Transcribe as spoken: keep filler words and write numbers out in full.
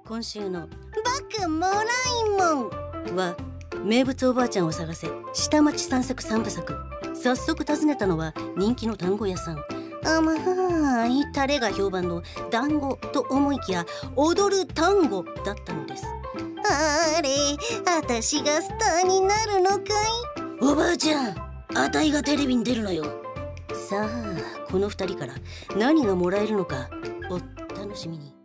今週のバクもらいもんは名物おばあちゃんを探せ下町散策三部作。早速訪ねたのは人気の団子屋さん。甘いタレが評判の団子と思いきや踊る単語だったのです。 あれ、あたしがスターになるのかい？ おばあちゃん、あたいがテレビに出るのよ。さあこの二人から何がもらえるのかお楽しみに。